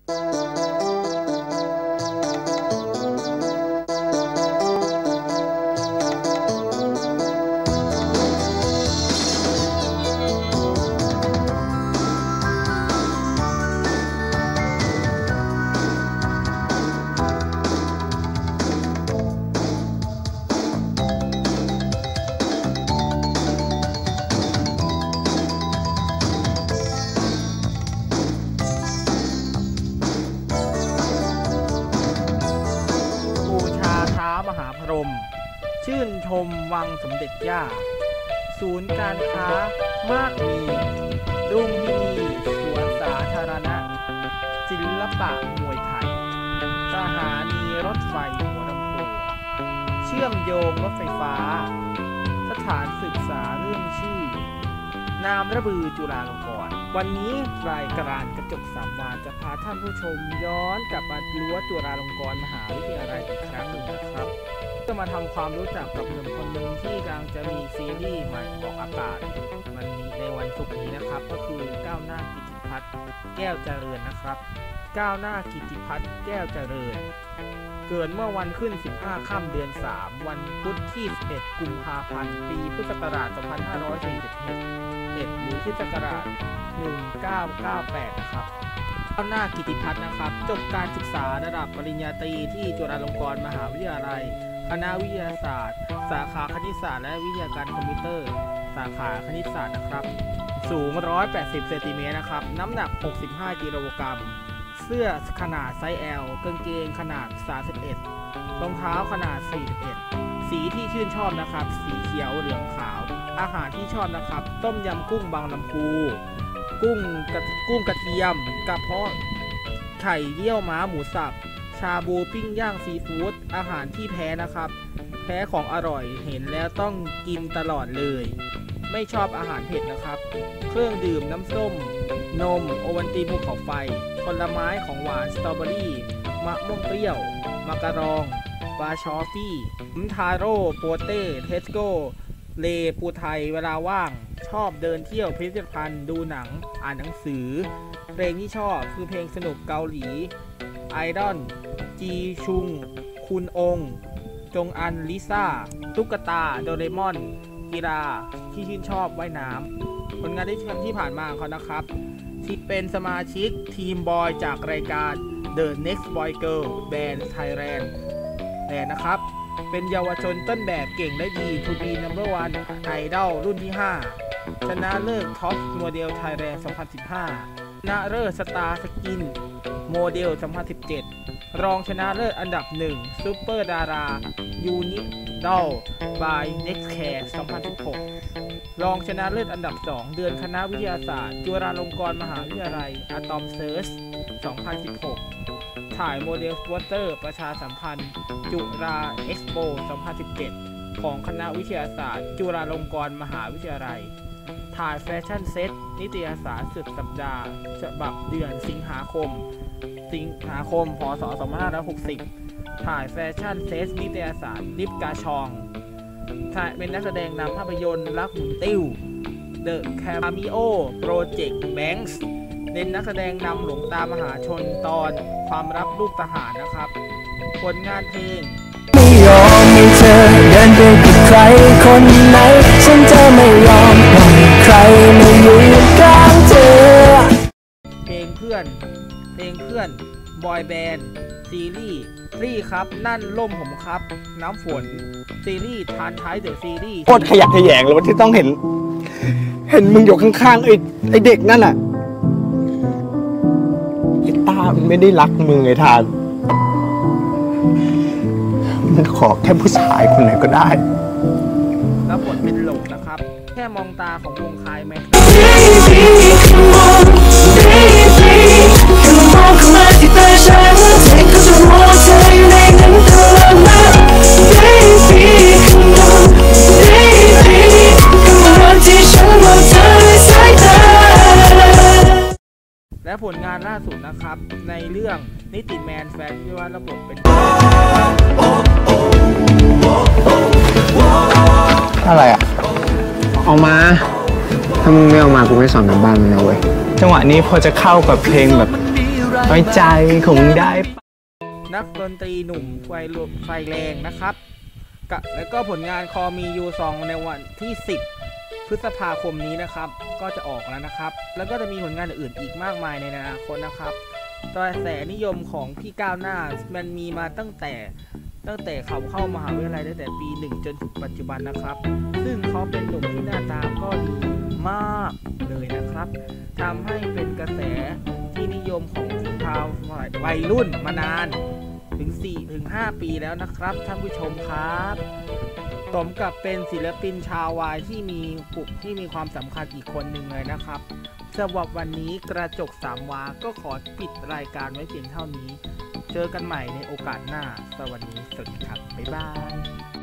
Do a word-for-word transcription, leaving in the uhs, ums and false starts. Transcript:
มหาพรหมชื่นชมวังสมเด็จย่าศูนย์การค้ามากมีรุ่งพินีสวนสาธารณะศิลปะมวยไทยสถานีรถไฟหัวลำโพงเชื่อมโยงรถไฟฟ้าสถานศึกษาเรื่องชื่อนามระบือจุฬาลงกรณ์วันนี้รายการกระจกสามวาจะพาท่านผู้ชมย้อนกลับมารั้วจุฬาลงกรณ์มหาวิทยาลัยอีกครั้งหนึ่งนะครับจะมาทำความรู้จักกับหนุ่มคนหนึ่งที่กำลังจะมีซีรีส์ใหม่ออกอากาศวันนี้ในวันศุกร์นี้นะครับก็คือก้าวหน้ากิติพัฒน์แก้วเจริญนะครับก้าวหน้ากิติพัฒน์แก้วเจริญเกิดเมื่อวันขึ้นสิบห้าค่ำเดือนสามวันพุธที่สิบเอ็ดกุมภาพันธ์ปีพุทธศักราชสองพันห้าร้อยสี่สิบเอ็ดหรือคริสตศักราชหนึ่งพันเก้าร้อยเก้าสิบแปดนะครับก้าวหน้ากิติพัฒน์นะครับจบการศึกษาระดับปริญญาตรีที่จุฬาลงกรณ์มหาวิทยาลัยคณะวิทยาศาสตร์สาขาคณิตศาสตร์และวิทยาการคอมพิวเตอร์สาขาคณิตศาสตร์นะครับสูงหนึ่งร้อยแปดสิบเซนติเมตรนะครับน้ำหนักหกสิบห้ากิโลกรัมเสื้อขนาดไซส์ แอล กางเกงขนาดสามสิบเอ็ดรองเท้าขนาดสี่สิบเอ็ดสีที่ชื่นชอบนะครับสีเขียวเหลืองขาวอาหารที่ชอบนะครับต้มยำกุ้งบางลำพูกุ้งกระกุ้งกระเทียมกระเพาะไข่เยี่ยวม้าหมูสับชาบูปิ้งย่างซีฟู้ดอาหารที่แพ้นะครับแพ้ของอร่อยเห็นแล้วต้องกินตลอดเลยไม่ชอบอาหารเผ็ดนะครับเครื่องดื่มน้ำส้มนมโอวัลตินภูเขาไฟผลไม้ของหวานสตรอเบอรี่มะม่วงเปรี้ยวมักกะรองบาชอฟฟี่มทาโร่โปเต้เทสโก้เลปูไทยเวลาว่างชอบเดินเที่ยวพิพิธภัณฑ์ดูหนังอ่านหนังสือเพลงที่ชอบคือเพลงสนุกเกาหลีไอดอลจีชุงคุณองจงอันลิซ่าตุ๊กตาโดเรมอนกีฬาที่ชื่นชอบว่ายน้ำผลงานที่ที่ผ่านมาของเขานะครับที่เป็นสมาชิกทีมบอยจากรายการ The Next Boy Girl Band Thailand แต่นะครับเป็นเยาวชนต้นแบบเก่งและดี To be number one Idol รุ่นที่ห้าชนะเลิศ Top Model Thailand สองพันสิบห้าชนะเลิศ Star Skin Model สองพันสิบเจ็ดรองชนะเลิศอันดับหนึ่งซูเปอร์ดารายูนิดอล by Nextcare สองพันสิบหกรองชนะเลิศอันดับสองเดือนคณะวิทยาศาสตร์จุฬาลงกรณ์มหาวิทยาลัยอะตอมเซิร์ชสองพันสิบหกถ่ายโมเดลสปอตเตอร์ประชาสัมพันธ์จุฬาเอ็กซ์โปสองพันสิบเจ็ดของคณะวิทยาศาสตร์จุฬาลงกรณ์มหาวิทยาลัยถ่ายแฟชั่นเซ็ตนิตยสารสุดสัปดาห์ฉบับเดือนสิงหาคมสิงหาคมพ.ศ. สองพันห้าร้อยหกสิบถ่ายแฟชั่นเซ็ตนิตยสารลิปกาชองถ่ายเป็นนักแสดงนำภาพยนตร์รักหมุนติ้ว The Cameo Project Banks เป็นนักแสดงนำหลงตามหาชนตอนความรักลูกทหารนะครับผลงานเพลงไม่ยอมให้เธอเดินไปกับใครคนไหนฉันจะไม่ยอมปล่อยใครมายืนข้างเธอเพลงเพื่อนเพลงเพื่อนบอยแบนด์ซีรีส์รี่ครับนั่นล่มผมครับน้ำฝนซีรีส์ทานท้ายเดอะซีรีส์โคตรขยักขยงเลยว่าที่ต้องเห็นเห็นมึงอยู่ข้างๆไอ้ไอ้เด็กนั่นแหละไอ้ตามันไม่ได้รักมึงไอ้ทานมันขอแค่ผู้ชายคนไหนก็ได้แล้วบทเป็นหลงนะครับแค่มองตาของวงคายแม็กและผลงานล่าสุดนะครับในเรื่องนิติแมนแฟนที่ว่าระบบเป็นอะไรอ่ะเอามาถ้ามึงไม่เอามากูไม่สอนกันบ้านมึงนะเว้ยจังหวะนี้พอจะเข้ากับเพลงแบบน้อยใจคงได้นักดนตรีหนุ่มไฟลุไฟแรงนะครับกะแล้วก็ผลงานคอมียูซองในวันที่สิบพฤษภาคมนี้นะครับก็จะออกแล้วนะครับแล้วก็จะมีผลงานอื่นอีกมากมายในอนาคตนะครับกระแสนิยมของพี่ก้าวหน้ามันมีมาตั้งแต่ตั้งแต่เขาเข้ามหาวิทยาลัยตั้งแต่ปีหนึ่งจนถึงปัจจุบันนะครับซึ่งเขาเป็นหนุ่มที่หน้าตาก็ดีมากเลยนะครับทำให้เป็นกระแสที่นิยมของชาววัยรุ่นมานานถึง สี่ถึงห้า ปีแล้วนะครับท่านผู้ชมครับสมกับเป็นศิลปินชาววายที่มีกลุ่มที่มีความสำคัญอีกคนหนึ่งเลยนะครับสำหรับวันนี้กระจกสามวาก็ขอปิดรายการไว้เพียงเท่านี้เจอกันใหม่ในโอกาสหน้าสวัสดีสวัสดีครับบ๊ายบาย